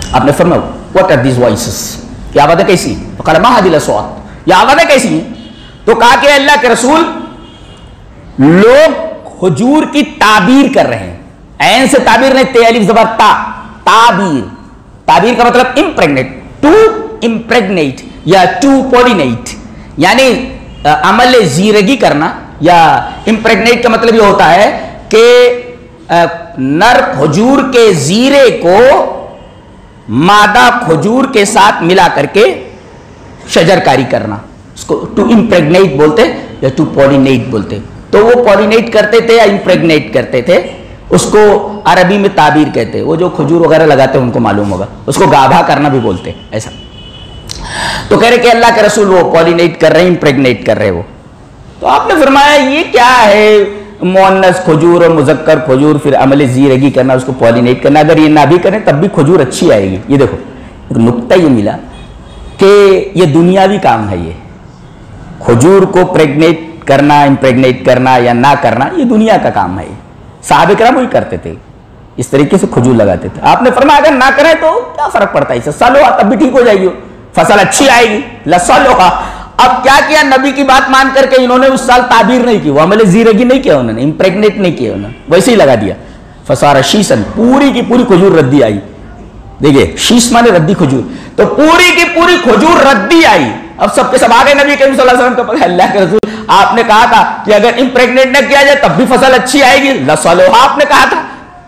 آپ نے فرمایا what are these voices, یہ آوازیں کیسی ہیں؟ فقال ما هذه الاصوات، یہ آوازیں کیسی ہیں؟ تو کہا کہ اللہ کے رسول لوگ کھجور کی تعبیر کر رہے ہیں. عین سے تعبیر نہیں، تے الف زبر تا، تعبیر. تعبیر کا مطلب امپریگنیٹ، ٹو امپریگنیٹ یا ٹو پولینیٹ، یعنی عمل زیرگی کرنا. یا امپریگنیٹ کا مطلب یہ ہوتا ہے کہ نر کھجور کے زیرے کو مادہ کھجور کے ساتھ ملا کر کے شجر کاری کرنا. اس کو ٹو امپریگنیٹ بولتے یا ٹو پولینیٹ بولتے. تو وہ پولینیٹ کرتے تھے یا امپریگنیٹ کرتے تھے، اس کو عربی میں تعبیر کہتے. وہ جو کھجور وغیرہ لگاتے ہیں ان کو معلوم ہوگا، اس کو گابھا کرنا بھی بولتے ایسا. تو کہہ رہے کہ اللہ کے رسول وہ پولینیٹ کر رہے ہیں، امپریگنیٹ کر رہے وہ. تو آپ نے فرمایا یہ کیا ہے، مؤنث کھجور اور مذکر کھجور، پھر عمل زیرگی کرنا، اس کو پولینیٹ کرنا. اگر یہ نہ بھی کریں تب بھی کھجور اچھی آئے گی. یہ دیکھو ایک نقطہ یہ ملا کہ یہ دنیاوی کام ہے. یہ کھجور کو پریگنیٹ کرنا، امپریگنیٹ کرنا یا نہ کرنا، یہ دنیا کا کام ہے. صحابہ کرام وہی کرتے تھے، اس طریقے سے کھجور لگاتے تھے. آپ نے فرمایا اگر نہ کریں تو کیا فرق پڑتا ہے، اسے سالوہا تب بھی ٹھیک ہو جائے گی، فصل اچھی آئے گی. لسالوہا. اب کیا کیا، نبی کی بات مان کر کے انہوں نے اس سال تعبیر نہیں کی، وہ عمل زیرگی نہیں کیا، انہوں نے امپریگنیٹ نہیں کیا، انہوں نے ویسے ہی لگا دیا. فصار شیسن، پوری کی پوری کھجور ردی آئی. دیکھیے شیس مانے ردی کھجور، تو پوری کی پوری کھجور ردی آئی. اب سب کے سب آگے نبی کریم صلی اللہ علیہ وسلم کو پکڑا، اللہ کے رسول آپ نے کہا تھا کہ اگر امپریگنیٹ نہ کیا جائے تب بھی فصل اچھی آئے گی. لصلوہا آپ نے کہا تھا.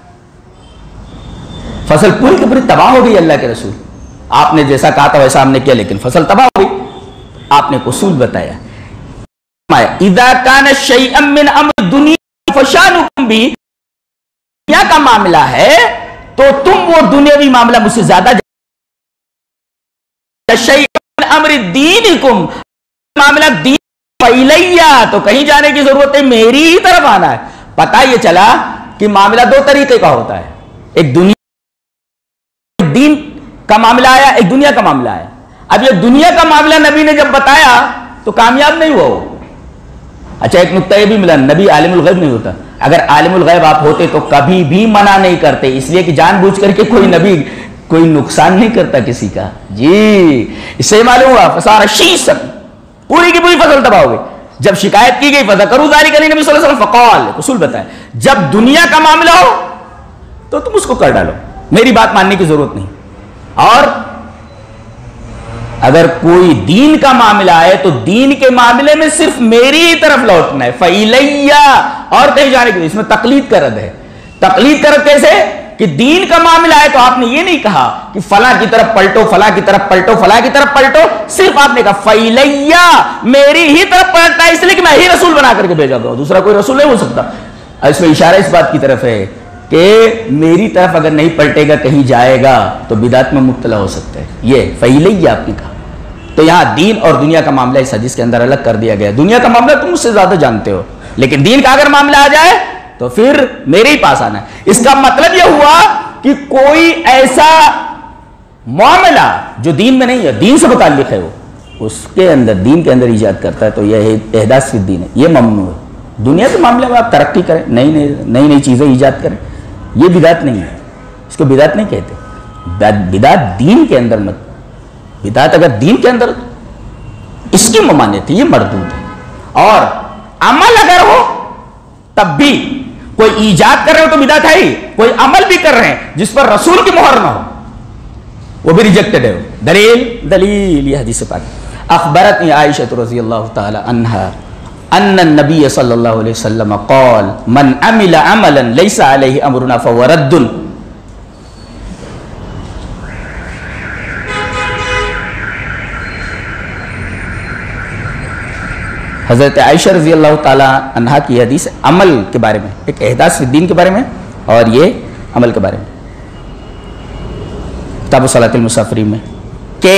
فصل پوری کی پوری تباہ ہو گئی. اللہ کے رسول آپ نے جیسا کہا تھا ویسا ہم نے کیا، لیکن فصل تباہ ہو گئی. آپ نے اصول بتایا، اذا کان شیئا من امر دنیا فشانکم بھی، دنیا کا معاملہ ہے تو تم وہ دنیاوی معاملہ مجھ سے زیادہ شیئا من امر دینکم، معاملہ دین فیلیا، تو کہیں جانے کی ضرورت ہے، میری ہی طرف آنا ہے. پتہ یہ چلا کہ معاملہ دو طریقے کا ہوتا ہے، ایک دنیا دین کا معاملہ آیا، ایک دنیا کا معاملہ آیا. اب یہ دنیا کا معاملہ نبی نے جب بتایا تو کامیاب نہیں ہوا وہ. اچھا ایک نقطہ یہ بھی ملا، نبی عالم الغیب نہیں ہوتا. اگر عالم الغیب آپ ہوتے تو کبھی بھی منع نہیں کرتے، اس لیے کہ جان بوجھ کر کے کوئی نبی کوئی نقصان نہیں کرتا کسی کا. جی اس سے معلوم ہوا فصار شیسن، پوری کی پوری فصل تباہ ہو گئی. جب شکایت کی گئی فذکروا ذلک للنبی صلی اللہ علیہ وسلم فقال، اصول بتایا جب دنیا کا معاملہ ہو تو تم اس کو کر ڈالو، میری بات ماننے کی ضرورت نہیں. اور اگر کوئی دین کا معاملہ ہے تو دین کے معاملے میں صرف میری ہی طرف لوٹنا ہے، فیلیا، اور کہیں جانے کی. اس میں تقلید کا رد ہے. تقلید کا رد کیسے کہ دین کا معاملہ ہے تو آپ نے یہ نہیں کہا کہ فلاں کی طرف پلٹو، فلاں کی طرف پلٹو، فلاں کی طرف پلٹو، صرف آپ نے کہا فیلیا، میری ہی طرف پلٹنا ہے، اس لیے کہ میں ہی رسول بنا کر کے بھیجا گیا ہوں، دوسرا کوئی رسول نہیں ہو سکتا. اس میں اشارہ اس بات کی طرف ہے کہ میری طرف اگر نہیں پلٹے گا کہیں جائے گا تو بدعت میں مبتلا ہو سکتا ہے. یہ فیلیا آپ نے کہا. تو یہاں دین اور دنیا کا معاملہ اس حدیث کے اندر الگ کر دیا گیا. دنیا کا معاملہ تم مجھ سے زیادہ جانتے ہو، لیکن دین کا اگر معاملہ آ جائے تو پھر میرے ہی پاس آنا ہے. اس کا مطلب یہ ہوا کہ کوئی ایسا معاملہ جو دین میں نہیں ہے، دین سے متعلق ہے، وہ اس کے اندر دین کے اندر ایجاد کرتا ہے تو یہ احداث فی الدین ہے، یہ ممنوع ہے. دنیا کے معاملے میں آپ ترقی کریں، نئی چیزیں ایجاد کریں، یہ بدعت نہیں ہے. اس کو بدعت نہیں کہتے. بدعت دین کے اندر مت، بدعت اگر دین کے اندر اس کی ممانعت ہے، یہ مردود ہے. اور عمل اگر ہو تب بھی کوئی ایجاد کر رہے ہو تو بدعت ہے ہی، کوئی عمل بھی کر رہے ہیں جس پر رسول کی مہر نہ ہو وہ بھی ریجیکٹڈ ہے. دلیل یہ حدیث پاک. اخبرتنی عائشہ رضی اللہ تعالی عنہا ان النبی صلی اللہ علیہ وسلم قال من عمل عملا لیس علیہ امرنا فهو رد. حضرت عائشہ رضی اللہ تعالی عنہا کی حدیث عمل کے بارے میں، ایک احداث فی الدین کے بارے میں اور یہ عمل کے بارے میں، کتاب صلاۃ المسافرین میں، کہ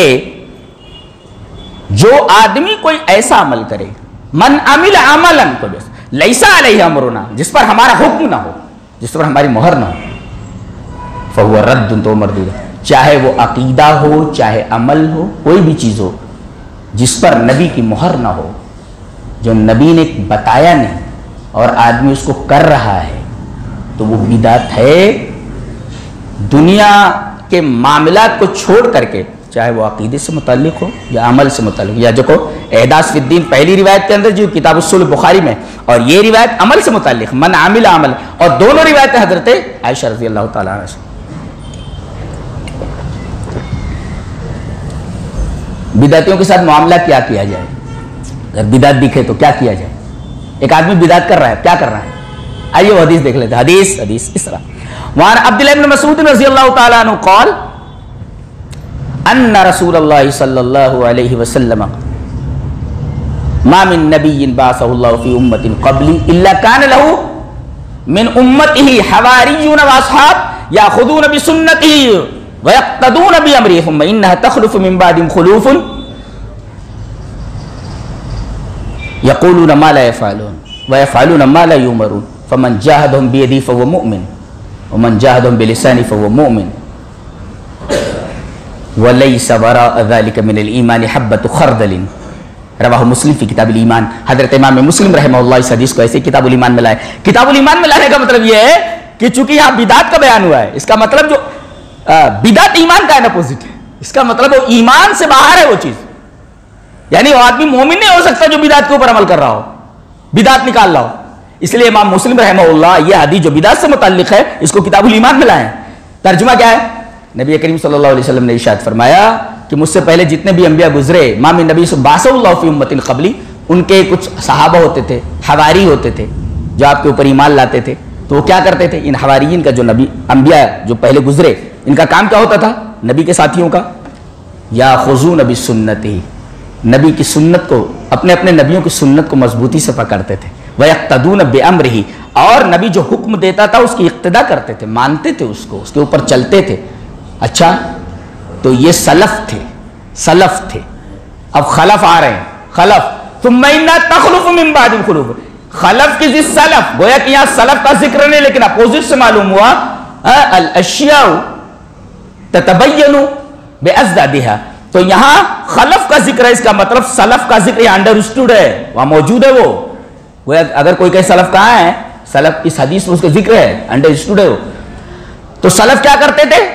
جو آدمی کوئی ایسا عمل کرے، من عمل عملا لیس علیہ امرنا، جس پر ہمارا حکم نہ ہو، جس پر ہماری مہر نہ ہو، فہو رد، تو مردود ہے. چاہے وہ عقیدہ ہو، چاہے عمل ہو، کوئی بھی چیز ہو جس پر نبی کی مہر نہ ہو، جو نبی نے بتایا نہیں اور آدمی اس کو کر رہا ہے تو وہ بدعت ہے. دنیا کے معاملات کو چھوڑ کر کے، چاہے وہ عقیدے سے متعلق ہو یا عمل سے متعلق، یا جو کو احداث فی الدین پہلی روایت کے اندر جو کتاب اصول بخاری میں، اور یہ روایت عمل سے متعلق، من عمل عمل، اور دونوں روایتیں حضرت عائشہ رضی اللہ تعالیٰ عنہ سے۔ بدعتیوں کے ساتھ معاملہ کیا کیا جائے؟ اگر بدعت دکھے تو کیا کیا جائے؟ ایک آدمی بدعت کر رہا ہے، کیا کر رہا ہے؟ آئیے وہ حدیث دیکھ لیتے ہیں۔ حدیث اس طرح، وعن عبداللہ بن مسعود رضی اللہ تعالیٰ عنہ قال ان رسول اللہ صلی اللہ علیہ وسلم ما من نبی بعثہ اللہ فی امت قبلی الا کان له من امته حواریون واصحاب یاخذون بسنته ویقتدون بامرہ ثم انها تخلف من بعدهم خلوف یقولون ما لا يفعلون ويفعلون ما لا يؤمرون فمن جاهدهم بيده فهو مؤمن ومن جاهدهم بلسانه فهو مؤمن وَلَيْسَ وَرَاءَ ذَلِكَ مِنَ الْإِيمَانِ حَبَّةُ خَرْدَلٍ، رواہ مسلم فی کتاب الایمان۔ حضرت امام مسلم رحمہ اللہ اس حدیث کو ایسے کتاب الایمان میں لائے۔ کتاب الایمان میں لانے کا مطلب یہ ہے کہ چونکہ یہاں بدعت کا بیان ہوا ہے، اس کا مطلب جو بدعت ایمان کا اپوزٹ ہے، اس کا مطلب وہ ایمان سے باہر ہے وہ چیز، یعنی وہ آدمی مومن نہیں ہو سکتا جو بدعت کے اوپر عمل کر رہا ہو، بدعت نکال رہا ہو۔ اس لیے امام مسلم رحمہ اللہ یہ حدیث جو بدعت سے متعلق ہے اس کو کتاب الایمان میں لائے ہیں۔ ترجمہ کیا ہے؟ نبی کریم صلی اللہ علیہ وسلم نے ارشاد فرمایا کہ مجھ سے پہلے جتنے بھی انبیاء گزرے، ما من نبی بعثہ اللہ فی امت قبلی، ان کے کچھ صحابہ ہوتے تھے، حواری ہوتے تھے جو آپ کے اوپر ایمان لاتے تھے، تو وہ کیا کرتے تھے؟ ان حواریین کا جو نبی انبیاء جو پہلے گزرے، ان کا کام کیا ہوتا تھا؟ نبی کے ساتھیوں کا یاخذون بسنتہ، نبی کی سنت کو، اپنے اپنے نبیوں کی سنت کو مضبوطی سے پکڑتے تھے، ویقتدون بامرہ، اور نبی جو حکم دیتا تھا اس کی اقتدا کرتے تھے، مانتے تھے اس کو، اس کے اوپر چلتے تھے۔ اچھا، تو یہ سلف تھے۔ اب خلف آ رہے ہیں، خلف، ثم انہا تخلف من بعد خلوف، خلف کی ضد سلف، گویا کہ یہاں سلف کا ذکر نہیں لیکن اپوزٹ سے معلوم ہوا، الاشیاء تتبین بازدادها، تو یہاں خلف کا ذکر ہے، اس کا مطلب سلف کا ذکر یہاں انڈرسٹوڈ ہے، وہاں موجود ہے وہ، گویا اگر کوئی کہے سلف کہاں ہے، سلف اس حدیث میں اس کا ذکر ہے، انڈرسٹوڈ ہے وہ۔ تو سلف کیا کرتے تھے؟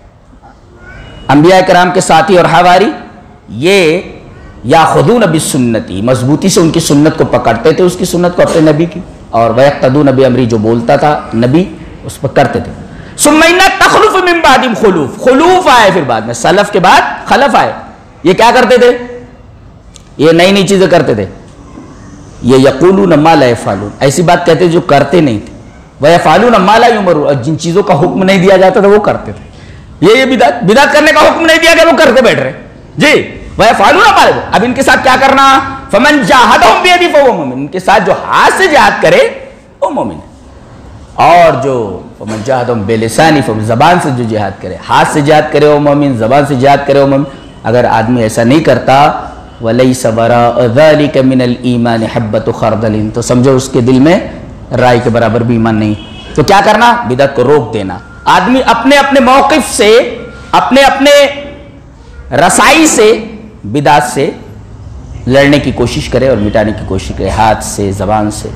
انبیاء کرام کے ساتھی اور حواری یہ یاخذون بسنتی، مضبوطی سے ان کی سنت کو پکڑتے تھے، اس کی سنت کو اپنے نبی کی، اور ویقتدون بامرہ، جو بولتا تھا نبی اس پر کرتے تھے۔ ثم انہا تخلف من بعدہم خلوف، خلوف آئے پھر بعد میں، سلف کے بعد خلف آئے، یہ کیا کرتے تھے؟ یہ نئی نئی چیزیں کرتے تھے، یہ یقولون ما لا یفعلون، ایسی بات کہتے تھے جو کرتے نہیں تھے، ویفعلون ما لا یؤمرون، اور جن چیزوں کا حکم نہیں دیا جاتا تھا وہ کرتے تھے۔ یہ بدعت کرنے کا حکم نہیں دیا گیا، وہ کرتے بیٹھ رہے جی، ویفعلون ما لا، اب ان کے ساتھ کیا کرنا؟ فمن جاہدہم بیدہ فہو مومن، ان کے ساتھ جو ہاتھ سے جہاد کرے وہ مومن ہے، اور جو فمن جاہدہم بلسانہ، زبان سے جو جہاد کرے، ہاتھ سے جہاد کرے وہ مومن، زبان سے جہاد کرے وہ مومن۔ اگر آدمی ایسا نہیں کرتا، وَلَيْسَ وَرَاءَ ذَلِكَ مِنَ الْإِيمَانِ حَبَّةُ خَرْدَلٍ، تو سمجھو اس کے دل میں رائی کے برابر بھی ایمان نہیں۔ تو کیا کرنا؟ بدعت کو روک دینا۔ آدمی اپنے اپنے موقف سے، اپنے اپنے رسائی سے بدعت سے لڑنے کی کوشش کرے اور مٹانے کی کوشش کرے، ہاتھ سے، زبان سے۔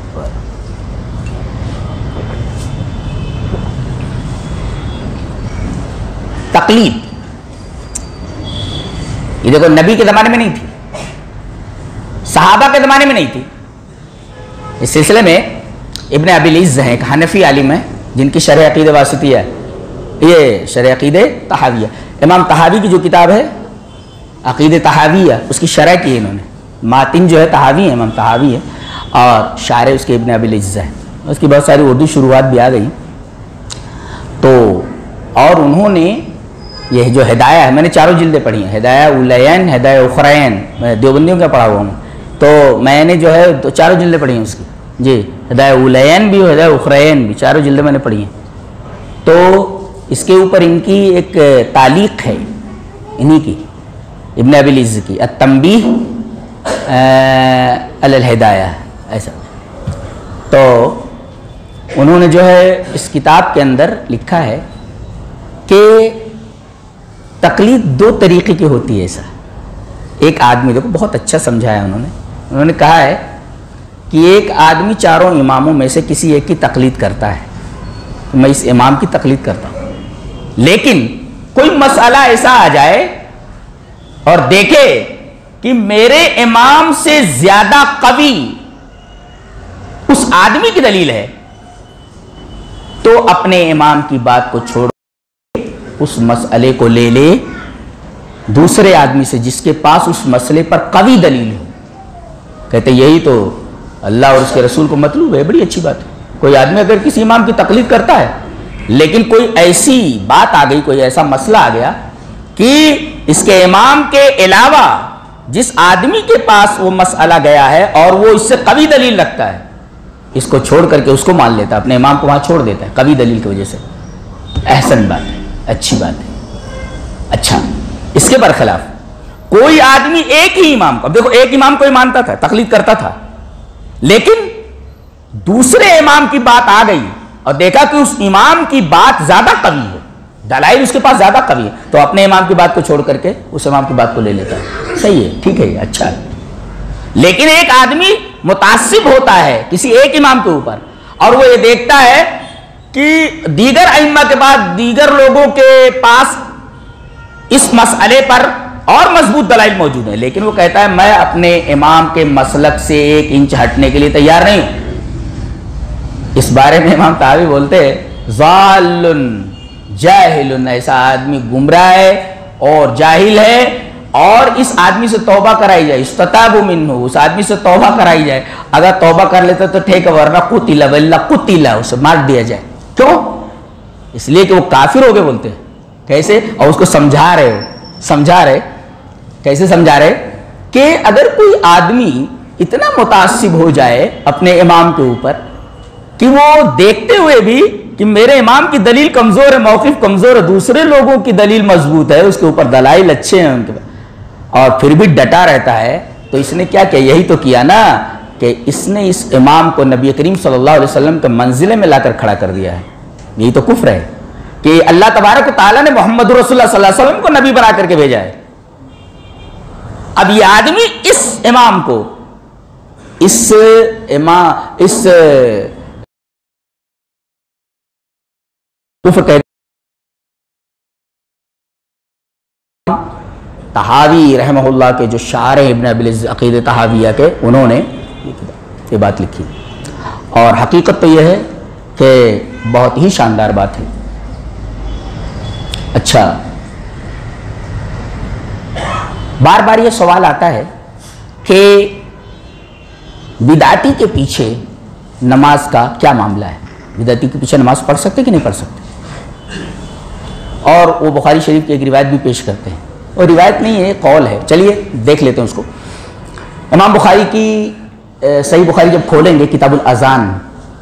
تقلید، یہ دیکھو نبی کے زمانے میں نہیں تھی، صحابہ کے زمانے میں نہیں تھی۔ اس سلسلے میں ابن ابی العز ہیں، ایک حنفی عالم ہے جن کی شرح عقید واسطیہ ہے، یہ شرح عقید طحاویہ، امام طحاوی کی جو کتاب ہے عقید طحاویہ، اس کی شرح کی ہے انہوں نے، ماتن جو ہے طحاوی ہے، امام طحاوی ہے، اور شارح اس کے ابن ابی العز ہے، اس کی بہت ساری اردو شروعات بھی آ گئی۔ تو اور انہوں نے یہ جو ہدایہ ہے، میں نے چاروں جلدیں پڑھی ہیں، ہدایہ اولین، ہدایہ اخرین، میں دیوبندیوں کا پڑھا ہوا ہوں، تو میں نے جو ہے چاروں جلدیں پڑھی ہیں اس کی، جی، ہدایہ اولین بھی، ہدایہ اخرین بھی، چاروں جلدیں میں نے پڑھی ہیں۔ تو اس کے اوپر ان کی ایک تعلیق ہے، انہی کی، ابن ابی العز کی، التنبیہ علی الہدایہ، ایسا۔ تو انہوں نے جو ہے اس کتاب کے اندر لکھا ہے کہ تقلید دو طریقے کی ہوتی ہے۔ ایسا ایک آدمی، دیکھو بہت اچھا سمجھایا انہوں نے کہا ہے کہ ایک آدمی چاروں اماموں میں سے کسی ایک کی تقلید کرتا ہے، میں اس امام کی تقلید کرتا ہوں، لیکن کوئی مسئلہ ایسا آ جائے اور دیکھے کہ میرے امام سے زیادہ قوی اس آدمی کی دلیل ہے، تو اپنے امام کی بات کو چھوڑ اس مسئلے کو لے لے دوسرے آدمی سے جس کے پاس اس مسئلے پر قوی دلیل ہو۔ کہتے یہی تو اللہ اور اس کے رسول کو مطلوب ہے۔ بڑی اچھی بات ہے۔ کوئی آدمی اگر کسی امام کی تقلید کرتا ہے، لیکن کوئی ایسی بات آ گئی، کوئی ایسا مسئلہ آ گیا کہ اس کے امام کے علاوہ جس آدمی کے پاس وہ مسئلہ گیا ہے اور وہ اس سے قوی دلیل رکھتا ہے، اس کو چھوڑ کر کے اس کو مان لیتا ہے، اپنے امام کو وہاں چھوڑ دیتا ہے قوی دلیل کی وجہ سے۔ احسن بات ہے، اچھی بات ہے۔ اچھا، اس کے برخلاف کوئی آدمی ایک ہی امام کو، اب دیکھو ایک امام کو ہی مانتا تھا، تقلید کرتا تھا، لیکن دوسرے امام کی بات آ گئی اور دیکھا کہ اس امام کی بات زیادہ قوی ہے، دلائل اس کے پاس زیادہ قوی ہے، تو اپنے امام کی بات کو چھوڑ کر کے اس امام کی بات کو لے لیتا ہے۔ صحیح ہے، ٹھیک ہے، اچھا ہے۔ لیکن ایک آدمی متعصب ہوتا ہے کسی ایک امام کے اوپر، اور وہ یہ دیکھتا ہے کہ دیگر ائمہ کے بعد دیگر لوگوں کے پاس اس مسئلے پر اور مضبوط دلائل موجود ہیں، لیکن وہ کہتا ہے میں اپنے امام کے مسلک سے 1 انچ ہٹنے کے لیے تیار نہیں ہوں۔ اس بارے میں امام طحاوی بولتے ہیں ضال جاہل، ایسا آدمی گمراہ ہے اور جاہل ہے، اور اس آدمی سے توبہ کرائی جائے، استتابوا منہ، اس آدمی سے توبہ کرائی جائے۔ اگر توبہ کر لیتا تو ٹھیک ہے، ورنہ قتل واللہ قتل، اسے مار دیا جائے۔ کیوں؟ اس لیے کہ وہ کافر ہو گئے بولتے ہیں۔ کیسے؟ اور اس کو سمجھا رہے کیسے سمجھا رہے کہ اگر کوئی آدمی اتنا متعصب ہو جائے اپنے امام کے اوپر کہ وہ دیکھتے ہوئے بھی کہ میرے امام کی دلیل کمزور ہے، موقف کمزور ہے، دوسرے لوگوں کی دلیل مضبوط ہے، اس کے اوپر دلائل اچھے ہیں ان کے پاس، اور پھر بھی ڈٹا رہتا ہے، تو اس نے کیا کیا؟ یہی تو کیا نا کہ اس نے اس امام کو نبی کریم صلی اللہ علیہ وسلم کے منزلے میں لا کر کھڑا کر دیا ہے۔ یہی تو کفر ہے کہ اللہ تبارک و تعالیٰ نے محمد رسول اللہ صلی اللہ علیہ وسلم کو نبی بنا کر کے بھیجا ہے۔ اب یہ آدمی اس امام کو کفر کہتے ہیں۔ طحاوی رحمہ اللہ کے جو شارح ابن ابی العز عقیدہ طحاویہ کے، انہوں نے یہ بات لکھی، اور حقیقت تو یہ ہے کہ بہت ہی شاندار بات ہے۔ اچھا، بار بار یہ سوال آتا ہے کہ بدعتی کے پیچھے نماز کا کیا معاملہ ہے؟ بدعتی کے پیچھے نماز پڑھ سکتے کہ نہیں پڑھ سکتے؟ اور وہ بخاری شریف کی ایک روایت بھی پیش کرتے ہیں، اور روایت نہیں ہے، قول ہے، چلیے دیکھ لیتے ہیں اس کو۔ امام بخاری کی صحیح بخاری جب کھولیں گے، کتاب الاذان،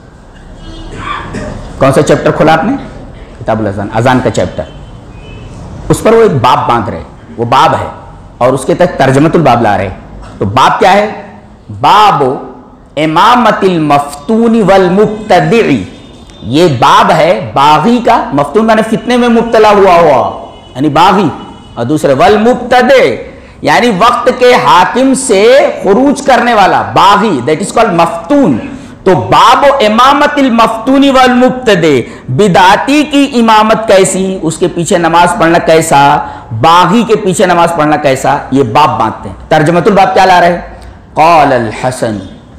کون سا چیپٹر کھولا آپ نے؟ کتاب الاذان، اذان کا چیپٹر، اس پر وہ ایک باب باندھ رہے، وہ باب ہے، اور اس کے تحت ترجمۃ الباب لا رہے۔ تو باب کیا ہے؟ باب امامت المفتون والمبتدع، یہ باب ہے باغی کا، مفتون معنی فتنے میں مبتلا ہوا یعنی باغی، اور دوسرے والمبتدع یعنی وقت کے حاکم سے خروج کرنے والا، باغی، دیٹ از کالڈ مفتون۔ تو باب امامت المفتون والمبتدع، بدعتی کی امامت کیسی، اس کے پیچھے نماز پڑھنا کیسا، باغی کے پیچھے نماز پڑھنا کیسا، یہ باب باندھتے ہیں۔ ترجمۃ الباب کیا لا رہے ہیں؟ قال الحسن،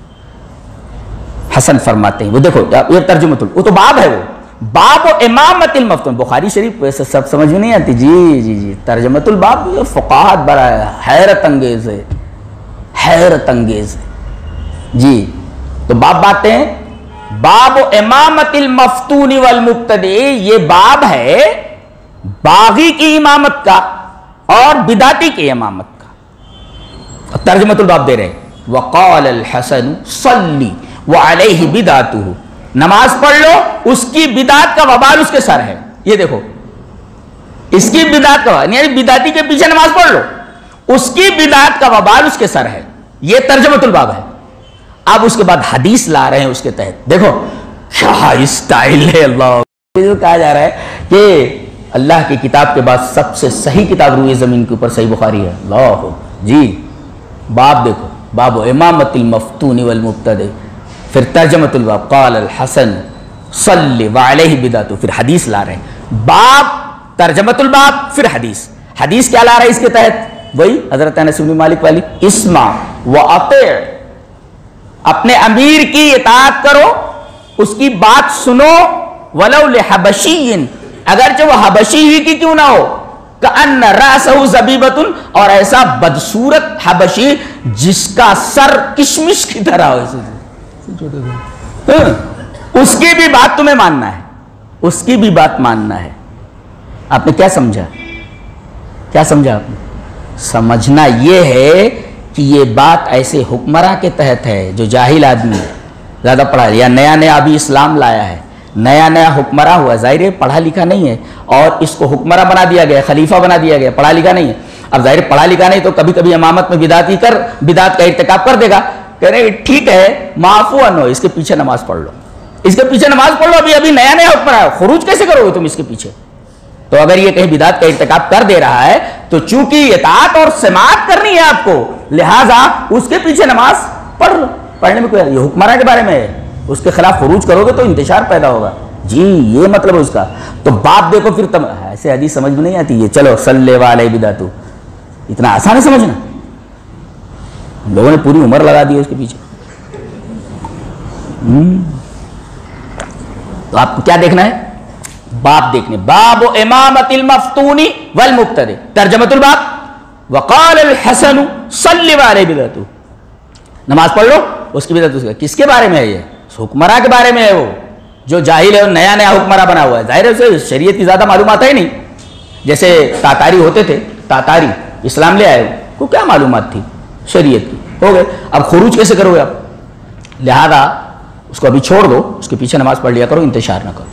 حسن فرماتے ہیں، وہ دیکھو یہ ترجمۃ وہ تو باب ہے، وہ باب امامت المفتون۔ بخاری شریف ویسے سب سمجھ میں نہیں آتی، جی ترجمۃ الباب فقاہت بڑا ہے، حیرت انگیز ہے، حیرت انگیز ہے جی۔ تو باب باتے ہیں، باب امامت المفتون والمبتدع، یہ باب ہے باغی کی امامت کا اور بدعتی کی امامت کا۔ ترجمۃ الباب دے رہے، وقال الحسن صلی وعلیہ بدعتہ، نماز پڑھ لو، اس کی بدعت کا وبال اس کے سر ہے۔ یہ دیکھو، اس کی بدعت کا، یعنی بدعتی کے پیچھے نماز پڑھ لو، اس کی بدعت کا وبال اس کے سر ہے۔ یہ ترجمۃ الباب ہے۔ اب اس کے بعد حدیث لا رہے ہیں اس کے تحت، دیکھو کیا اسٹائل ہے، اللہ کہا جا رہا ہے کہ اللہ کی کتاب کے بعد سب سے صحیح کتاب روئے زمین کے اوپر صحیح بخاری ہے، اللہ جی۔ باب دیکھو، باب امامت المفتون والمبتدع، پھر ترجمۃ الباب قال الحسن صلی وعلیہ بدعتہ، پھر حدیث لا رہے ہیں۔ باب ترجمۃ الباب، پھر حدیث. حدیث کیا لا رہا ہے اس کے تحت؟ وہی حضرت انس بن مالک والی، اسمع واطیع، اپنے امیر کی اطاعت کرو، اس کی بات سنو، ولو لحبشی، اگرچہ وہ حبشی ہی کی کیوں نہ ہو، کأن رأسہ زبیبۃ، اور ایسا بدصورت حبشی جس کا سر کشمش کی طرح ہو، اس کی بھی بات تمہیں ماننا ہے، اس کی بھی بات ماننا ہے. آپ نے کیا سمجھا؟ کیا سمجھا آپ نے؟ سمجھنا یہ ہے کہ یہ بات ایسے حکمراں کے تحت ہے جو جاہل آدمی ہے، زیادہ پڑھا یا نیا نیا ابھی اسلام لایا ہے، نیا نیا حکمراں ہوا، ظاہر ہے پڑھا لکھا نہیں ہے، اور اس کو حکمراں بنا دیا گیا، خلیفہ بنا دیا گیا، پڑھا لکھا نہیں ہے. اب ظاہر پڑھا لکھا نہیں تو کبھی کبھی امامت میں بدعت کا ارتکاب کر دے گا، کہہ رہے ٹھیک ہے معفو عنہ، اس کے پیچھے نماز پڑھ لو، اس کے پیچھے نماز پڑھ لو، ابھی نیا نیا حکمراں ہے، خروج کیسے کرو گے تم اس کے پیچھے؟ تو اگر یہ کہیں بدعت کا ارتکاب کر دے رہا ہے تو چونکہ اطاعت اور سماعت کرنی ہے آپ کو، لہٰذا اس کے پیچھے نماز پڑھ لو. پڑھنے میں کوئی، یہ حکمراں کے بارے میں ہے، اس کے خلاف خروج کرو گے تو انتشار پیدا ہوگا. جی یہ مطلب ہے اس کا. تو بات دیکھو پھر ایسے حدیث سمجھ میں نہیں آتی ہے، چلو صلی علیہ بدعتو، اتنا آسان ہے سمجھنا. لوگوں نے پوری عمر لگا دی ہے اس کے پیچھے. تو آپ کو کیا دیکھنا ہے؟ باب دیکھنے. باب امامت المفتون والمبتدع، ترجمۃ الباب، وقال الحسن صلی علیہ بدعتو، نماز پڑھ لو، اس کی بدعت. کس کے بارے میں ہے؟ یہ حکمراں کے بارے میں ہے، وہ جو جاہل ہے اور نیا نیا حکمراں بنا ہوا ہے. ظاہر ہے اسے شریعت کی زیادہ معلومات ہے نہیں. جیسے تاتاری ہوتے تھے، تاتاری اسلام لے آئے، کو کیا معلومات تھی شریعت کی؟ ہو گئے. اب خروج کیسے کرو گے آپ؟ لہذا اس کو ابھی چھوڑ دو، اس کے پیچھے نماز پڑھ لیا کرو، انتشار نہ کرو.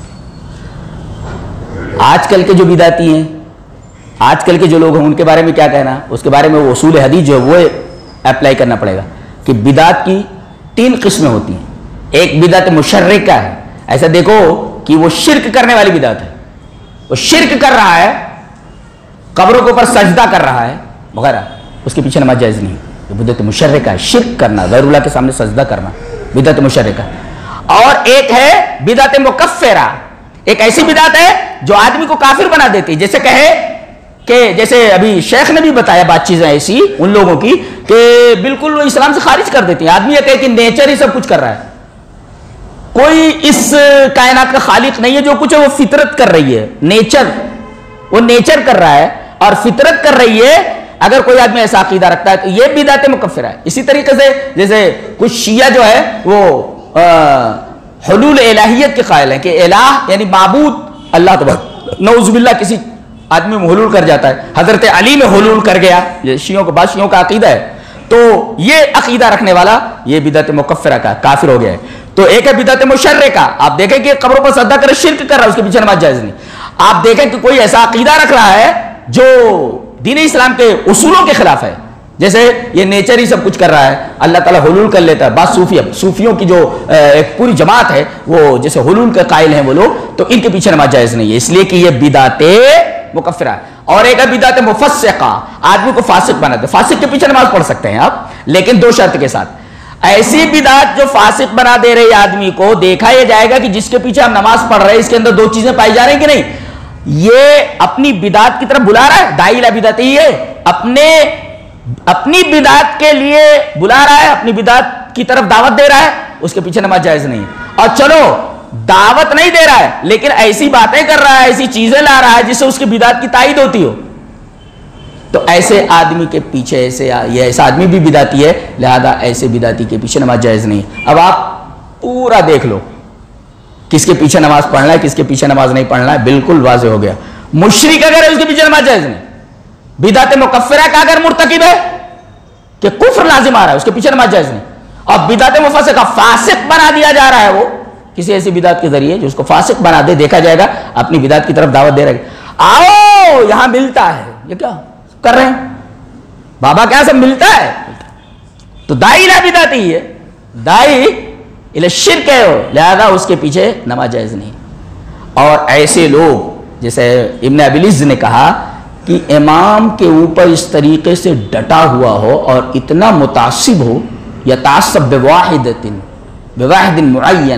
آج کل کے جو بدعتی ہیں، آج کل کے جو لوگ ہیں، ان کے بارے میں کیا کہنا؟ اس کے بارے میں وہ اصول حدیث جو ہے وہ اپلائی کرنا پڑے گا کہ بدعت کی 3 قسمیں ہوتی ہیں. ایک بدعت مشرکہ ہے، ایسا دیکھو کہ وہ شرک کرنے والی بدعت ہے، وہ شرک کر رہا ہے، قبروں کے اوپر سجدہ کر رہا ہے وغیرہ، اس کے پیچھے نماز جائز نہیں. یہ بدعت مشرکہ ہے، شرک کرنا، غیر اللہ کے سامنے سجدہ کرنا، بدعت مشرکہ. اور ایک ہے بدعت مکفرہ، ایک ایسی بدعت ہے جو آدمی کو کافر بنا دیتی. جیسے کہے کہ جیسے ابھی شیخ نے بھی بتایا بات چیزیں ایسی ان لوگوں کی کہ بالکل وہ اسلام سے خارج کر دیتی ہیں. آدمی یہ کہے کہ نیچر ہی سب کچھ کر رہا ہے، کوئی اس کائنات کا خالق نہیں ہے، جو کچھ ہے وہ فطرت کر رہی ہے. نیچر، وہ نیچر کر رہا ہے اور فطرت کر رہی ہے. اگر کوئی آدمی ایسا عقیدہ رکھتا ہے تو یہ بدعت مکفرہ ہے. اسی طریقے سے جیسے کچھ شیعہ جو ہے وہ حلول الہیت کے قائل ہیں کہ الہ یعنی معبود اللہ تبارک، نعوذ باللہ کسی آدمی میں حلول کر جاتا ہے، حضرت علی میں حلول کر گیا، یہ شیعوں کو، بعض شیعوں کا عقیدہ ہے. تو یہ عقیدہ رکھنے والا یہ بدعت مکفرہ کا کافر ہو گیا ہے. تو ایک ہے بدعت مشرکہ، آپ دیکھیں کہ قبروں پر سجدہ کرے، شرک کر رہا ہے، اس کے پیچھے نماز جائز نہیں. آپ دیکھیں کہ کوئی ایسا عقیدہ رکھ رہا ہے جو دین اسلام کے اصولوں کے خلاف ہے، جیسے یہ نیچر ہی سب کچھ کر رہا ہے، اللہ تعالیٰ حلول کر لیتا ہے. بعض صوفیوں کی جو ایک پوری جماعت ہے وہ جیسے حلول کے قائل ہیں وہ لوگ، تو ان کے پیچھے نماز جائز نہیں ہے، اس لیے کہ یہ بدعت مکفرہ ہے. اور ایک ہے بدعت مفسقہ، آدمی کو فاسق بنا دے. فاسق کے پیچھے نماز پڑھ سکتے ہیں آپ، لیکن 2 شرط کے ساتھ. ایسی بدعت جو فاسق بنا دے رہی آدمی کو، دیکھا یہ جائے گا کہ جس کے پیچھے ہم نماز پڑھ رہے ہیں اس کے اندر 2 چیزیں پائی جا رہی ہیں کہ نہیں. یہ اپنی بدعت کی طرف بلا رہا ہے، داعی الی بدعت ہی ہے، اپنی بدعت کے لیے بلا رہا ہے، اپنی بدعت کی طرف دعوت دے رہا ہے، اس کے پیچھے نماز جائز نہیں. اور چلو دعوت نہیں دے رہا ہے لیکن ایسی باتیں کر رہا ہے، ایسی چیزیں لا رہا ہے جس سے اس کی بدعت کی تائید ہوتی ہو، تو ایسے آدمی کے پیچھے یہ ایسا آدمی بھی بدعتی ہے، لہذا ایسے بدعتی کے پیچھے نماز جائز نہیں. اب آپ پورا دیکھ لو کس کے پیچھے نماز پڑھنا ہے، کس کے پیچھے نماز نہیں پڑھنا ہے، بالکل واضح ہو گیا. مشرک اگر ہے اس کے پیچھے نماز جائز نہیں. بدعت مکفرہ کا اگر مرتکب ہے کہ کفر لازم آ رہا ہے، اس کے پیچھے نماز جائز نہیں. اور بدعت مفسقہ، فاسق بنا دیا جا رہا ہے، وہ کسی ایسی بدعت کے ذریعے جو اس کو فاسق بنا دے، دیکھا جائے گا اپنی بدعت کی طرف دعوت دے رہے. آؤ یہاں ملتا ہے، یہ کیا کر رہے ہیں بابا، کیا سب ملتا ہے؟ تو داعی الی بدعت ہی ہے، داعی الی شرک ہے، لہذا اس کے پیچھے نماز جائز نہیں. اور ایسے لوگ جیسے ابن ابی العز نے کہا کہ امام کے اوپر اس طریقے سے ڈٹا ہوا ہو اور اتنا متعصب ہو، یتعصب بواحد معین،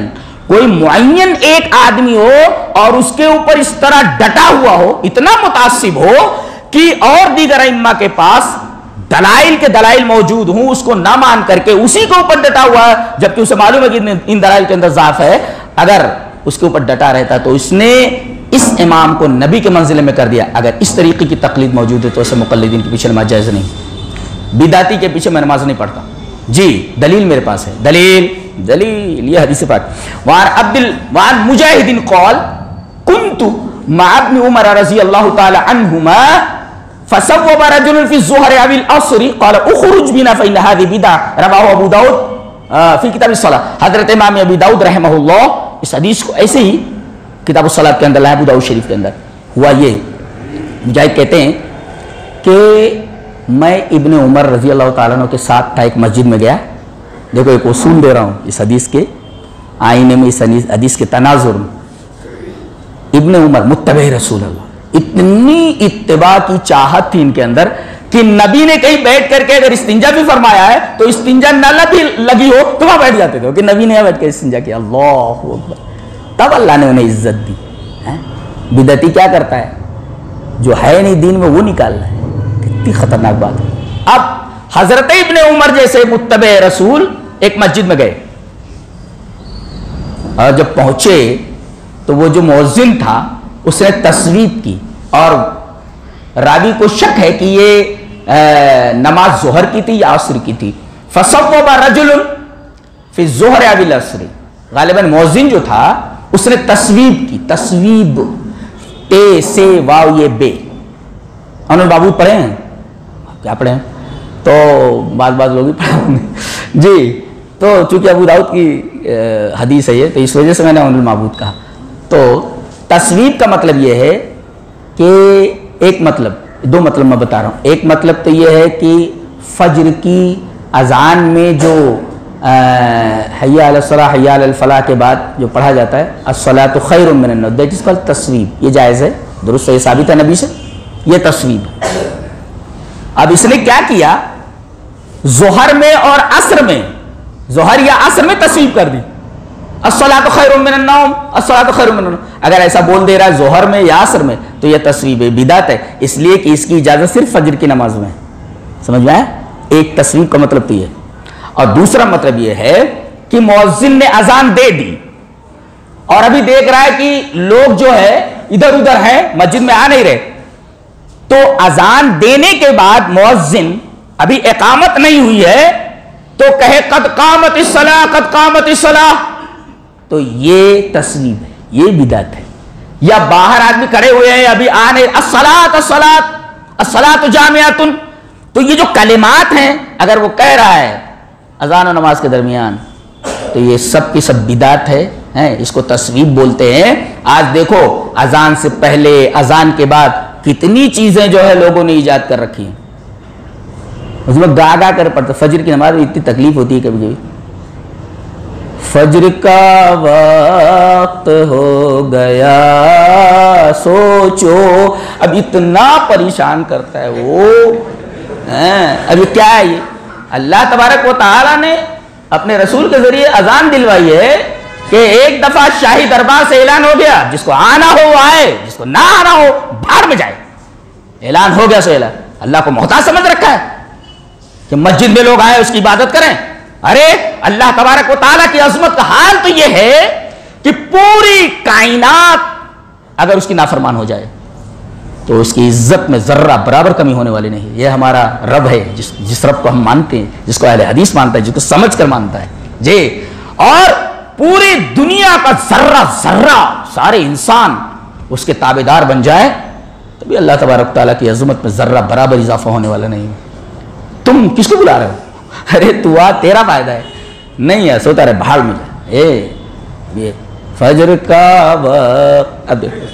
کوئی معین ایک آدمی ہو اور اس کے اوپر اس طرح ڈٹا ہوا ہو, اتنا متعصب ہو کہ اور دیگر ائمہ کے پاس دلائل کے دلائل موجود ہوں, اس کو نہ مان کر کے اسی کے اوپر ڈٹا ہوا ہے, جبکہ اسے معلوم ہے کہ ان دلائل کے اندر ضعف ہے. اگر اس کے اوپر ڈٹا رہتا تو اس نے اس امام کو نبی کے منزلے میں کر دیا. اگر اس طریقے کی تقلید موجود ہے تو اسے مقلدین کے پیچھے نماز جائز نہیں, بدعتی کے پیچھے میں نماز نہیں پڑھتا. جی دلیل میرے پاس ہے, دلیل یہ حدیث پاک. وعن مجاہد قال كنت مع ابن عمر رضی اللہ تعالی عنہما فصوب رجل في الظهر او العصر قال اخرج بنا فإن هذه بدعة رواه ابو داؤد فی کتاب الصلاۃ. حضرت امام ابی داؤد رحمہ اللہ اس حدیث کو ایسے ہی کتاب الصلاۃ کے اندر لائے, ابو داؤد شریف کے اندر. ہوا یہ, مجاہد کہتے ہیں کہ میں ابن عمر رضی اللہ تعالیٰ عنہ کے ساتھ تھا, ایک مسجد میں گیا. دیکھو ایک اصول دے رہا ہوں اس حدیث کے آئینے میں, اس حدیث کے تناظر میں. ابن عمر متبع رسول اللہ, اتنی اتباع کی چاہت تھی ان کے اندر کہ نبی نے کہیں بیٹھ کر کے اگر استنجا بھی فرمایا ہے تو استنجا نہ بھی لگی ہو تو وہاں بیٹھ جاتے تھے کہ نبی نے بیٹھ کے استنجا کیا. اللہ اکبر, تب اللہ نے انہیں عزت دی. بدعتی کیا کرتا ہے, جو ہے نہیں دین میں وہ نکالنا ہے. کتنی خطرناک بات ہے. اب حضرت ابن عمر جیسے متبع رسول ایک مسجد میں گئے اور جب پہنچے تو وہ جو مؤذن تھا اس نے تصویب کی, اور راوی کو شک ہے کہ یہ نماز ظہر کی تھی یا عصر کی تھی. فصوب رجل فی الظہر او العصر, غالباً مؤذن جو تھا اس نے تصویب کی. تصویب تے سے واو یہ بے, انہوں نے بابو پڑھے ہیں, کیا پڑھے ہیں تو بعض لوگ ہی پڑھے ہوں گے جی. تو چونکہ ابو داؤد کی حدیث ہے یہ, تو اس وجہ سے میں نے انہوں المعبود کہا. تو تصویب کا مطلب یہ ہے کہ ایک مطلب, دو مطلب میں بتا رہا ہوں. ایک مطلب تو یہ ہے کہ فجر کی اذان میں جو حی علی الصلاۃ حی علی الفلاح کے بعد جو پڑھا جاتا ہے الصلاۃ خیر من النوم, دیٹ از کالڈ تصویب. یہ جائز ہے, درست ہے, یہ ثابت ہے نبی سے, یہ تصویب. اب اس نے کیا کیا, ظہر میں اور عصر میں, ظہر یا عصر میں تصویب کر دی الصلاۃ خیر من النوم, الصلاۃ خیر من النوم. اگر ایسا بول دے رہا ہے ظہر میں یا عصر میں تو یہ تصویب بدعت ہے, اس لیے کہ اس کی اجازت صرف فجر کی نماز میں ہے. سمجھ میں آیا؟ ایک تصویب کا مطلب تو یہ. اور دوسرا مطلب یہ ہے کہ مؤذن نے اذان دے دی اور ابھی دیکھ رہا ہے کہ لوگ جو ہے ادھر ادھر ہیں, مسجد میں آ نہیں رہے, تو اذان دینے کے بعد مؤذن ابھی اقامت نہیں ہوئی ہے تو کہے قد قامت الصلاۃ قد قامت الصلاۃ, تو یہ تصویب ہے, یہ بدعت ہے. یا باہر آدمی کھڑے ہوئے ہیں ابھی آ نہیں, الصلاۃ الصلاۃ الصلاۃ جامعۃ, تو یہ جو کلمات ہیں اگر وہ کہہ رہا ہے اذان و نماز کے درمیان تو یہ سب کی سب بدعت ہے, اس کو تصویب بولتے ہیں. آج دیکھو اذان سے پہلے اذان کے بعد کتنی چیزیں جو ہے لوگوں نے ایجاد کر رکھی ہیں, اس میں گا گا کر پڑھتے. فجر کی نماز میں اتنی تکلیف ہوتی ہے کبھی کبھی, فجر کا وقت ہو گیا سوچو, اب اتنا پریشان کرتا ہے وہ. ابھی کیا ہے یہ, اللہ تبارک و تعالیٰ نے اپنے رسول کے ذریعے اذان دلوائی ہے کہ ایک دفعہ شاہی دربار سے اعلان ہو گیا, جس کو آنا ہو وہ آئے, جس کو نہ آنا ہو بھاڑ میں جائے. اعلان ہو گیا سو اعلان. اللہ کو محتاج سمجھ رکھا ہے کہ مسجد میں لوگ آئے اس کی عبادت کریں. ارے اللہ تبارک و تعالیٰ کی عظمت کا حال تو یہ ہے کہ پوری کائنات اگر اس کی نافرمان ہو جائے تو اس کی عزت میں ذرہ برابر کمی ہونے والی نہیں. یہ ہمارا رب ہے, جس رب کو ہم مانتے ہیں, جس کو اہل حدیث مانتا ہے, جس کو سمجھ کر مانتا ہے جی. اور پوری دنیا کا ذرہ ذرہ سارے انسان اس کے تابعدار بن جائے تو بھی اللہ تبارک تعالیٰ کی عظمت میں ذرہ برابر اضافہ ہونے والا نہیں. تم کس کو بلا رہے ہو, ارے تو آ, تیرا فائدہ ہے, نہیں ہے سوتا رہے بھاڑ میں جائے. یہ فجر کا وقت, اب دیکھو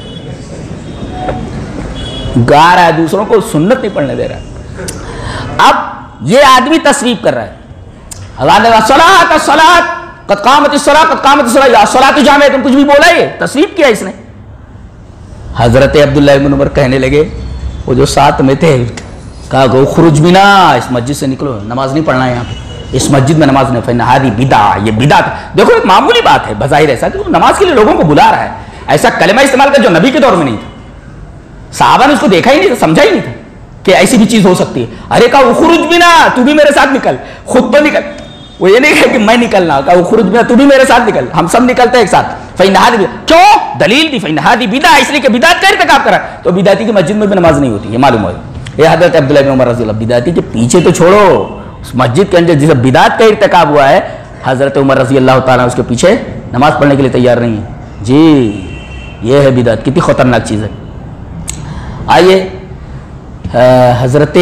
گا رہا ہے, دوسروں کو سنت نہیں پڑھنے دے رہا ہے. اب یہ آدمی تصویب کر رہا ہے الصلاۃ الصلاۃ قد قامت الصلاۃ قد قامت الصلاۃ یا الصلاۃ جامعۃ, تم کچھ بھی بولا, یہ تصویب کیا اس نے. حضرت عبداللہ بن عمر کہنے لگے, وہ جو ساتھ میں تھے, کہا کہ خروج بنا, اس مسجد سے نکلو, نماز نہیں پڑھنا ہے یہاں پہ. اس مسجد میں نماز نہیں فإن هذه بدعہ، یہ بدعت۔ دیکھو ایک معمولی بات ہے بظاہر ایسا کہ وہ نماز کے لیے لوگوں کو بلا رہا ہے، ایسا کلمہ استعمال کر جو نبی کے دور میں نہیں تھا، صحابہ نے اس کو دیکھا ہی نہیں تھا، سمجھا ہی نہیں تھا کہ ایسی بھی چیز ہو سکتی ہے۔ ارے کہا اخرج بنا، تو بھی میرے ساتھ نکل، خود تو نکل، وہ یہ نہیں کہا کہ میں نکلنا، کہا اخرج بنا، تو بھی میرے ساتھ نکل، ہم سب نکلتے ہیں ایک ساتھ۔ فإن هذه بدعہ، کیوں؟ دلیل دی فإن هذه بدعہ، اس لیے کہ بدعت کا ارتکاب کرا، تو بدعتی کی مسجد میں بھی نماز نہیں ہوتی، یہ معلوم ہو۔ یہ حضرت عبداللہ بن عمر رضی اللہ، بدعتی کے پیچھے تو چھوڑو، اس مسجد کے اندر جسے بدعت کا ارتکاب ہوا ہے، حضرت عمر رضی اللہ تعالیٰ اس کے پیچھے نماز پڑھنے کے لیے تیار نہیں ہے۔ جی یہ ہے بدعت، کتنی خطرناک چیز ہے۔ آئیے حضرت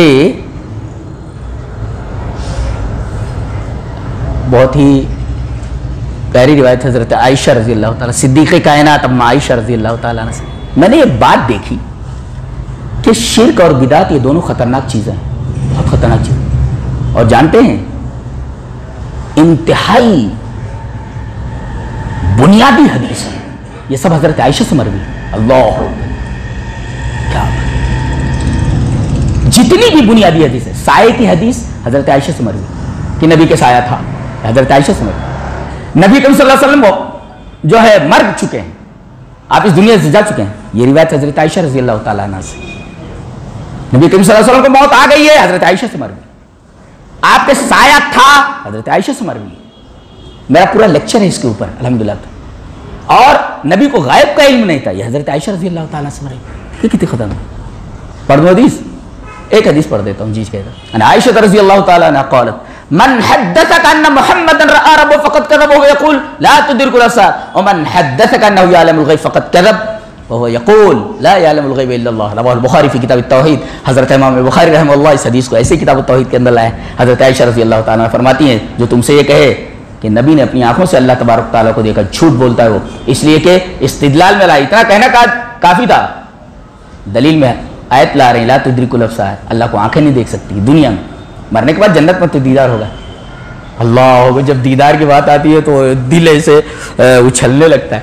بہت ہی پیاری روایت حضرت عائشہ رضی اللہ تعالیٰ، صدیقہ کائنات اما عائشہ رضی اللہ تعالیٰ عنہ سے میں نے یہ بات دیکھی کہ شرک اور بدعت یہ دونوں خطرناک چیزیں ہیں، بہت خطرناک چیزیں، اور جانتے ہیں انتہائی بنیادی حدیث ہے یہ سب حضرت عائشہ سے مروی ہے۔ اللہ کیا جتنی بھی بنیادی حدیث ہے، سائے کی حدیث حضرت عائشہ سے مروی کہ نبی کے سایہ تھا، حضرت عائشہ سے مروی۔ نبی کریم صلی اللہ علیہ وسلم جو ہے مر چکے ہیں، آپ اس دنیا سے جا چکے ہیں، یہ روایت حضرت عائشہ رضی اللہ تعالیٰ عنہ سے۔ نبی کریم صلی اللہ علیہ وسلم کو موت آ گئی ہے، حضرت عائشہ سے مروی۔ آپ کے سایہ تھا، حضرت عائشہ سے مروی۔ میرا پورا لیکچر ہے اس کے اوپر الحمدللہ۔ اور نبی کو غائب کا علم نہیں تھا، یہ حضرت عائشہ رضی اللہ تعالیٰ سے مروی۔ یہ کتنی خطرناک۔ پڑھ دو حدیث، ایک حدیث پڑھ دیتا ہوں جی کہتا ہے۔ ان عائشہ رضی اللہ تعالیٰ عنہ قالت من حدثك ان محمدا راى ربه فقد كذب وهو يقول لا تدرك الابصار ومن حدثك انه يعلم الغيب فقد كذب وهو يقول لا يعلم الغيب الا الله، رواه البخاری فی کتاب التوحید۔ حضرت امام بخاری رحمہ اللہ اس حدیث کو ایسے کتاب التوحید کے اندر لائے۔ حضرت عائشہ رضی اللہ تعالیٰ فرماتی ہیں جو تم سے یہ کہے کہ نبی نے اپنی آنکھوں سے اللہ تبارک تعالیٰ کو دیکھا، جھوٹ بولتا ہے وہ، اس لیے کہ استدلال میں لا، اتنا کہنا کافی تھا، دلیل میں آیت لا رہے ہیں لا تدرک الابصار، اللہ کو آنکھیں نہیں دیکھ سکتی دنیا میں، مرنے کے بعد جنت میں تو دیدار ہوگا۔ اللہ جب دیدار کی بات آتی ہے تو دل ایسے اچھلنے لگتا ہے۔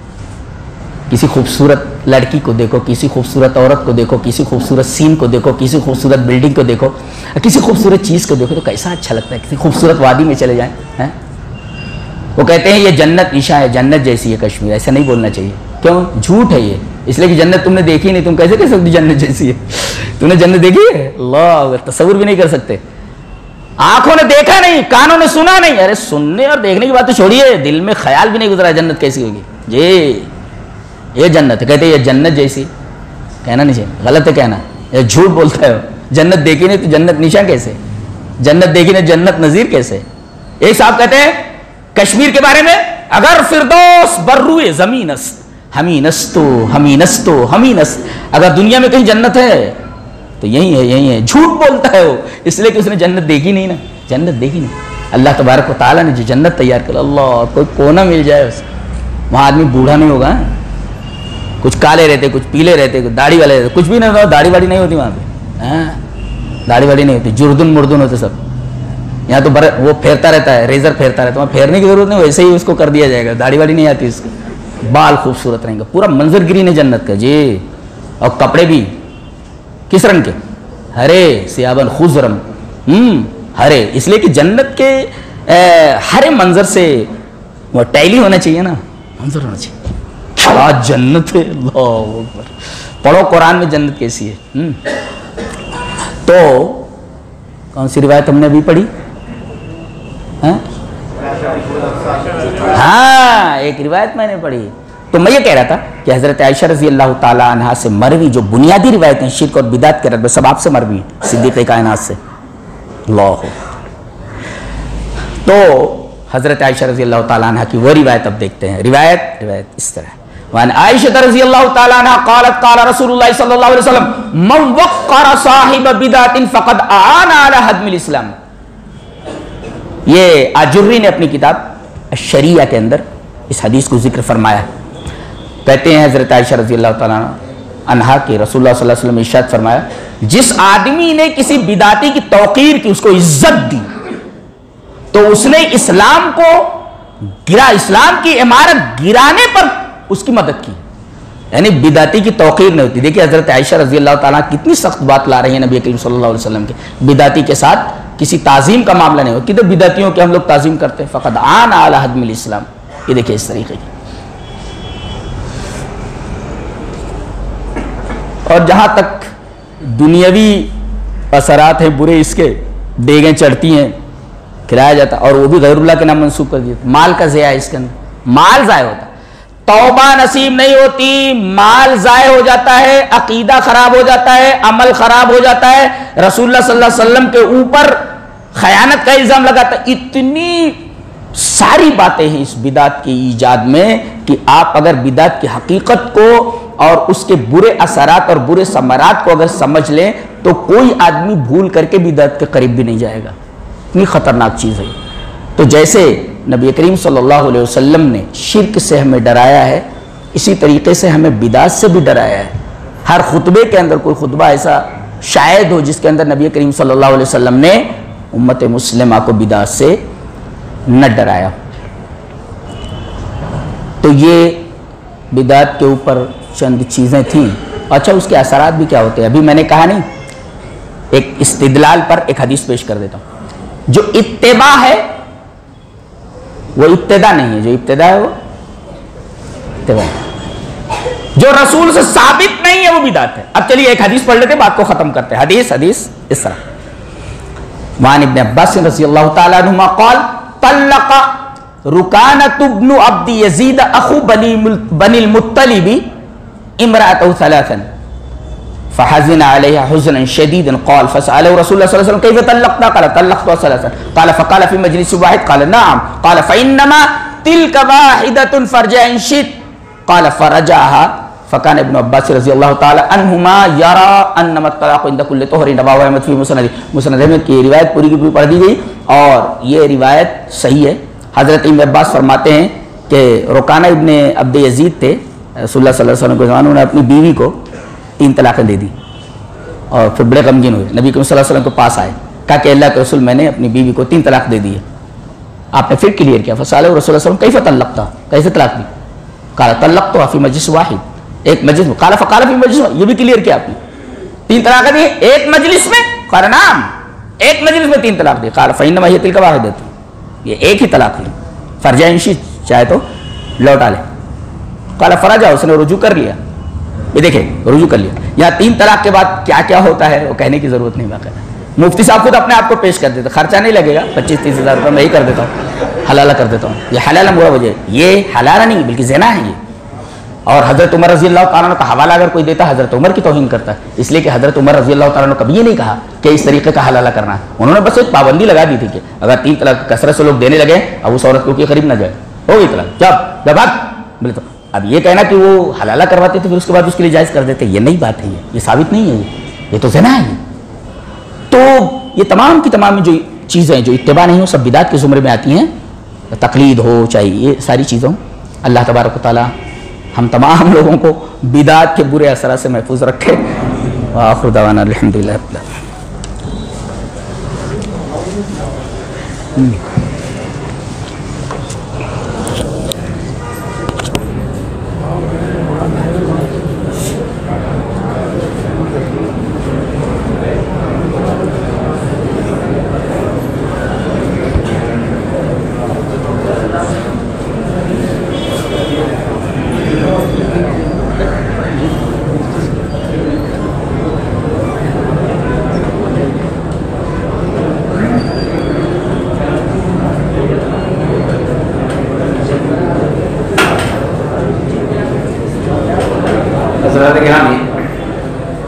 کسی خوبصورت لڑکی کو دیکھو، کسی خوبصورت عورت کو دیکھو، کسی خوبصورت سین کو دیکھو، کسی خوبصورت بلڈنگ کو دیکھو، کسی خوبصورت چیز کو دیکھو تو کیسا اچھا لگتا ہے، کسی خوبصورت وادی میں چلے جائیں ہیں؟ وہ کہتے ہیں یہ جنت نشاں ہے، جنت جیسی ہے کشمیر، ایسا نہیں بولنا چاہیے، کیوں؟ جھوٹ ہے یہ، اس لیے کہ جنت تم نے دیکھی نہیں، تم کیسے کہہ سکتے جنت جیسی ہے؟ تم نے جنت دیکھی ہے؟ اللہ تصور بھی نہیں کر سکتے۔ آنکھوں نے دیکھا نہیں، کانوں نے سنا نہیں، ارے سننے اور دیکھنے کی بات تو چھوڑیے، دل میں خیال بھی نہیں گزرا جنت کیسی ہوگی۔ جی یہ جنت ہے، کہتے ہیں یہ جنت جیسی، کہنا نہیں چاہیے، غلط ہے کہنا، یہ جھوٹ بولتا ہے۔ جنت دیکھی نہیں تو جنت نشاں کیسے؟ جنت دیکھی نہیں جنت نظیر کیسے؟ ایک صاحب کہتے ہیں کشمیر کے بارے میں اگر فردوس بروئے زمین است ہمین استو ہمین استو ہمین است، اگر دنیا میں کہیں جنت ہے تو یہی ہے، یہی ہے۔ جھوٹ بولتا ہے وہ، اس لیے کہ اس نے جنت دیکھی نہیں نا، جنت دیکھی نہیں۔ اللہ تبارک و تعالیٰ نے جو جنت تیار کر، اللہ کوئی کونا مل جائے اسے، وہاں آدمی بوڑھا نہیں ہوگا، کچھ کالے رہتے، کچھ پیلے رہتے، کچھ داڑھی والے رہتے، کچھ بھی نہیں ہوتا، داڑھی واڑی نہیں ہوتی وہاں پہ، داڑھی واڑی نہیں ہوتی، جردن مردن ہوتے سب۔ یہاں تو وہ پھیرتا رہتا ہے، ریزر پھیرتا رہتا ہے، وہاں پھیرنے کی ضرورت نہیں، ویسے ہی اس کو کر دیا جائے گا، داڑھی واڑی نہیں آتی اس کو، بال خوبصورت رہیں گے، پورا منظر گرین ہے جنت کا جی، اور کپڑے بھی کس رنگ کے؟ ہرے سیابن خضرم، ہرے، اس لیے کہ جنت کے ہرے منظر سے وہ ٹیلی ہونا چاہیے نا، منظر ہونا چاہیے۔ کیا جنت ہے، اللہ اکبر، پڑھو قرآن میں جنت کیسی ہے۔ تو کون سی روایت ہم نے ابھی پڑھی؟ ہاں ایک روایت میں نے پڑھی، تو میں یہ کہہ رہا تھا کہ حضرت عائشہ رضی اللہ تعالیٰ عنہ سے مروی جو بنیادی روایتیں شرک اور بدعت کے رد میں سب آپ سے مروی ہیں، صدیقہ کائنات سے۔ اللہ، تو حضرت عائشہ رضی اللہ تعالیٰ عنہ کی وہ روایت اب دیکھتے ہیں۔ روایت اس طرح، وعن عائشہ رضی اللہ تعالیٰ عنہ قالت قال رسول اللہ صلی اللہ علیہ وسلم من وقر صاحب بدعت فقد اعان علی ہدم الاسلام۔ یہ آجری نے اپنی کتاب الشریعہ کے اندر اس حدیث کو ذکر فرمایا ہے۔ کہتے ہیں حضرت عائشہ رضی اللہ تعالیٰ عنہ کہ رسول اللہ صلی اللہ علیہ وسلم نے ارشاد فرمایا جس آدمی نے کسی بدعتی کی توقیر کی، اس کو عزت دی، تو اس نے اسلام کو گرا، اسلام کی عمارت گرانے پر اس کی مدد کی، یعنی بدعتی کی توقیر نہیں ہوتی۔ دیکھیں حضرت عائشہ رضی اللہ تعالیٰ کتنی سخت بات لا رہی ہیں نبی کریم صلی اللہ علیہ وسلم کے، بدعتی کے ساتھ کسی تعظیم کا معاملہ نہیں ہو کہ بدعتیوں کے ہم لوگ تعظیم کرتے ہیں. فقد آن علی حدم الاسلام. یہ دیکھیں اس طریقے کی. اور جہاں تک دنیاوی اثرات ہیں برے اس کے، دیگیں چڑھتی ہیں، کھلایا جاتا، اور وہ بھی غیر اللہ کے نام منسوب کر دیتے. مال کا ضیاع ہے اس کے اندر، مال ضائع ہوتا، توبہ نصیب نہیں ہوتی، مال ضائع ہو جاتا ہے، عقیدہ خراب ہو جاتا ہے، عمل خراب ہو جاتا ہے، رسول اللہ صلی اللہ علیہ وسلم کے اوپر خیانت کا الزام لگاتا ہے. اتنی ساری باتیں ہیں اس بدعت کی ایجاد میں کہ آپ اگر بدعت کی حقیقت کو اور اس کے برے اثرات اور برے ثمرات کو اگر سمجھ لیں تو کوئی آدمی بھول کر کے بدعت کے قریب بھی نہیں جائے گا. اتنی خطرناک چیز ہے. تو جیسے نبی کریم صلی اللہ علیہ وسلم نے شرک سے ہمیں ڈرایا ہے، اسی طریقے سے ہمیں بدعت سے بھی ڈرایا ہے. ہر خطبے کے اندر کوئی خطبہ ایسا شاید ہو جس کے اندر نبی کریم صلی اللہ علیہ وسلم نے امت مسلمہ کو بدعت سے نہ ڈرایا. تو یہ بدعت کے اوپر چند چیزیں تھیں. اچھا، اس کے اثرات بھی کیا ہوتے ہیں؟ ابھی میں نے کہا نہیں، ایک استدلال پر ایک حدیث پیش کر دیتا ہوں. جو اتباع ہے وہ ابتدا نہیں ہے، جو ابتدا ہے وہ اتباع ہے. جو رسول سے ثابت نہیں ہے وہ بدعت ہے. اب چلیے ایک حدیث پڑھ لیتے ہیں، بات کو ختم کرتے ہیں. حدیث اس طرح، وعن ابن عباس رضی اللہ تعالی عنہما قال طلق رکانۃ ابن عبد یزید اخو بنی المطلب امرأته ثلاثا فحزن عليها حزنا شديدا قال فسأله رسول الله صلى الله عليه وسلم كيف طلقتها؟ قال طلقتها ثلاثا. قال فقال في مجلس واحد؟ قال نعم. قال فإنما تلك واحدة فارجع إن شئت. قال فرجعها. فكان ابن عباس رضی اللہ تعالی عنہما يرى انما الطلاق عند كل طهر. رواه احمد في مسند احمد کی روایت پوری کی پوری پڑھ دی گئی اور یہ روایت صحیح ہے. حضرت ابن عباس فرماتے ہیں کہ رکانہ ابن عبد یزید تھے رسول اللہ صلی اللہ علیہ وسلم کے زمانے میں، اپنی بیوی کو 3 طلاقیں دے دی اور پھر بڑے غمگین ہوئے. نبی کریم صلی اللہ علیہ وسلم کے پاس آئے، کہا کہ اللہ کے رسول میں نے اپنی بیوی کو 3 طلاق دے دی ہے. آپ نے پھر کلیئر کیا. فسألہ رسول اللہ صلی اللہ علیہ وسلم کیف طلقتها؟ کیسے طلاق دی؟ قال طلقتها فی مجلس واحد. ایک مجلس میں. قال فقال فی مجلس واحد. یہ بھی کلیئر کیا آپ نے. 3 طلاقیں دی ایک مجلس میں؟ قال نعم. ایک مجلس میں 3 طلاق دی. قال فإنما هي تلك واحدة. یہ ایک ہی طلاق لی. فرجع ان شئت، چاہے تو لوٹا لے. قال فرجع، اس نے رجوع کر لیا. یہ دیکھیں رجوع کر لیا. یہاں 3 طلاق کے بعد کیا کیا ہوتا ہے وہ کہنے کی ضرورت نہیں. باقاعدہ مفتی صاحب خود اپنے آپ کو پیش کر دیتے، خرچہ نہیں لگے گا، 25-30 ہزار روپये میں ہی کر دیتا ہوں، حلالہ کر دیتا ہوں. یہ حلالہ برا وجہ ہے، یہ حلالہ نہیں بلکہ زنا ہے یہ. اور حضرت عمر رضی اللہ تعالیٰ عنہ کا حوالہ اگر کوئی دیتا ہے حضرت عمر کی توہین کرتا ہے، اس لیے کہ حضرت عمر رضی اللہ تعالیٰ عنہ کبھی یہ نہیں کہا کہ اس طریقے کا حلالہ کرنا ہے. انہوں نے بس ایک پابندی لگا دی تھی کہ اگر 3 طلاق کثرت سے لوگ دینے لگے اب اس عورت کو قریب نہ جائے، ہو گئی طلاق، جب بولے تو اب یہ کہنا کہ وہ حلالہ کرواتے تھے پھر اس کے بعد اس کے لیے جائز کر دیتے، یہ نہیں بات ہے، یہ ثابت نہیں ہے، یہ تو زنا ہے. تو یہ تمام کی تمام جو چیزیں جو اتباع نہیں ہو سب بدعت کے زمرے میں آتی ہیں. تقلید ہو چاہے یہ ساری چیزوں. اللہ تبارک و تعالی ہم تمام لوگوں کو بدعت کے برے اثرات سے محفوظ رکھے. وآخر دعوانا الحمدللہ رب العالمین.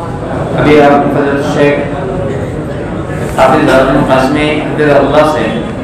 ابھی آپ فضل الشیخ حافظ دارالعلوم قاسمی حفظہ اللہ سے